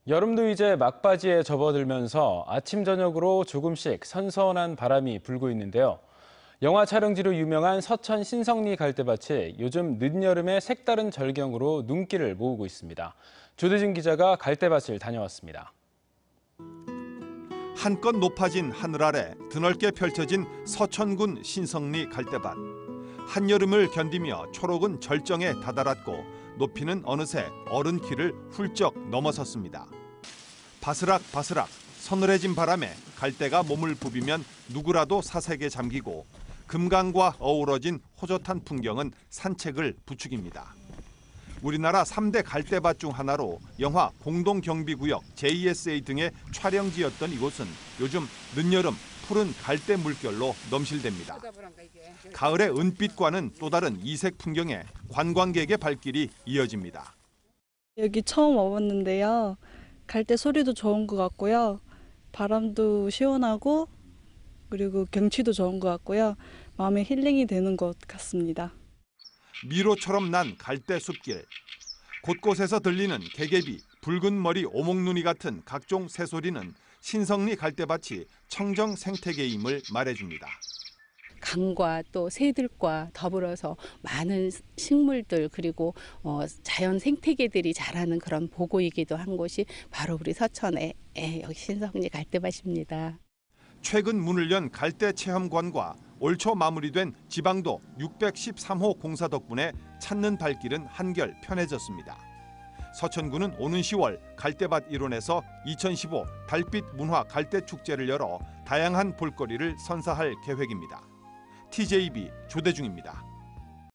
여름도 이제 막바지에 접어들면서 아침 저녁으로 조금씩 선선한 바람이 불고 있는데요. 영화 촬영지로 유명한 서천 신성리 갈대밭이 요즘 늦여름의 색다른 절경으로 눈길을 모으고 있습니다. 조대준 기자가 갈대밭을 다녀왔습니다. 한껏 높아진 하늘 아래 드넓게 펼쳐진 서천군 신성리 갈대밭. 한여름을 견디며 초록은 절정에 다다랐고 높이는 어느새 어른 키를 훌쩍 넘어섰습니다. 바스락바스락 서늘해진 바람에 갈대가 몸을 부비면 누구라도 사색에 잠기고 금강과 어우러진 호젓한 풍경은 산책을 부추깁니다. 우리나라 3대 갈대밭 중 하나로 영화 공동경비구역 JSA 등의 촬영지였던 이곳은 요즘 늦여름 푸른 갈대 물결로 넘실댑니다. 가을의 은빛과는 또 다른 이색 풍경에 관광객의 발길이 이어집니다. 여기 처음 와봤는데요. 갈대 소리도 좋은 것 같고요. 바람도 시원하고 그리고 경치도 좋은 것 같고요. 마음에 힐링이 되는 것 같습니다. 미로처럼 난 갈대 숲길. 곳곳에서 들리는 개개비, 붉은 머리 오목눈이 같은 각종 새소리는 신성리 갈대밭이 청정 생태계임을 말해줍니다. 강과 또 새들과 더불어서 많은 식물들 그리고 자연 생태계들이 자라는 그런 보고이기도 한 곳이 바로 우리 서천의 여기 신성리 갈대밭입니다. 최근 문을 연 갈대 체험관과 올 초 마무리된 지방도 613호 공사 덕분에 찾는 발길은 한결 편해졌습니다. 서천군은 오는 10월 갈대밭 일원에서 2015 달빛 문화 갈대 축제를 열어 다양한 볼거리를 선사할 계획입니다. TJB 조대중입니다.